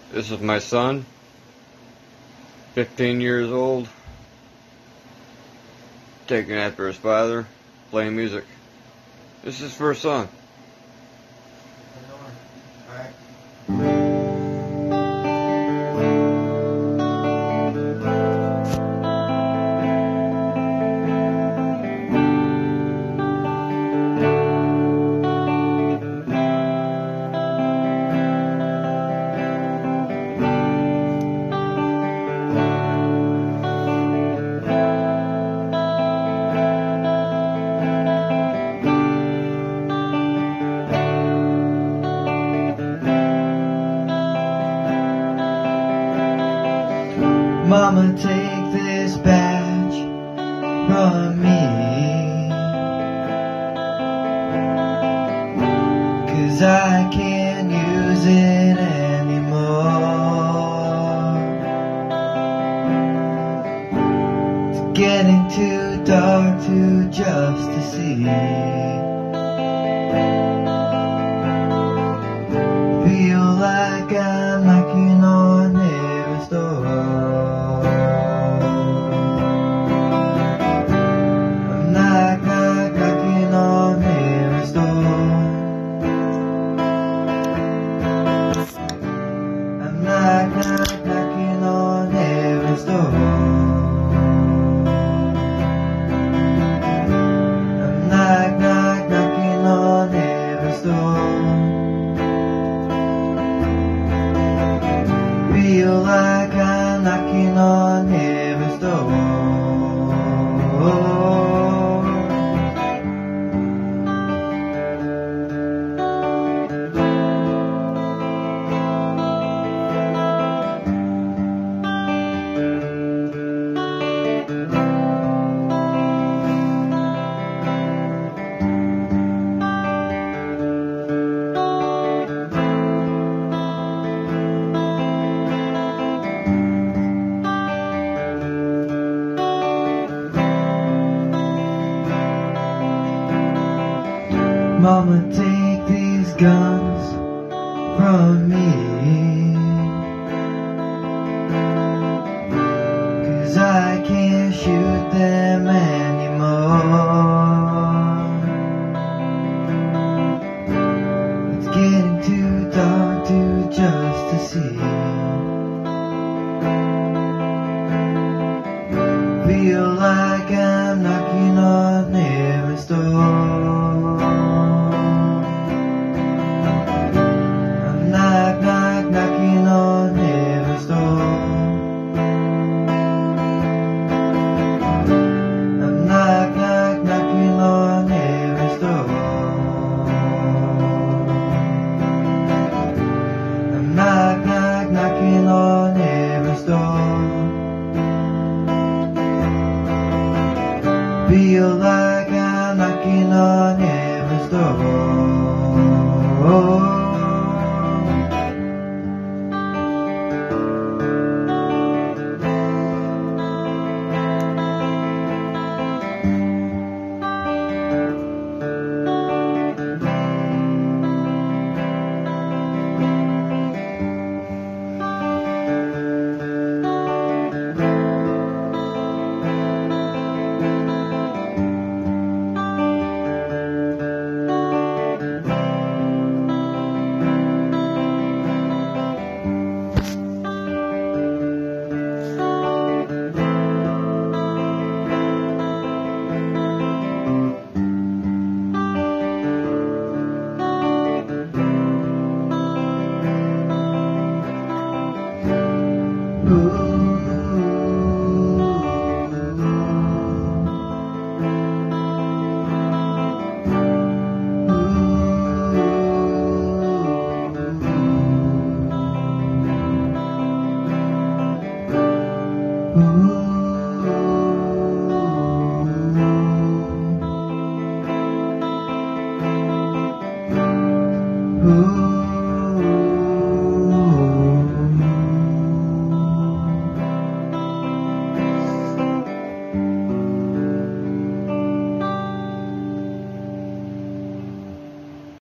This is my son, 15 years old, taking after his father, playing music. This is his first song. Mama, take this badge from me, 'cause I can't use it anymore. It's getting too dark just to see. Feel like I'm knocking on heaven's door. Knocking on heaven's door. I'm knocking on heaven's door. Feel like I'm knocking on heaven's door. Mama, take these guns from me, 'cause I can't shoot them anymore. It's getting too dark just to see. Feel like I'm knocking on heaven's door. Knocking on heaven's door. I'm knocking on heaven's door. I'm knocking on heaven's door. Feel like I'm knocking on heaven's door. Ooh.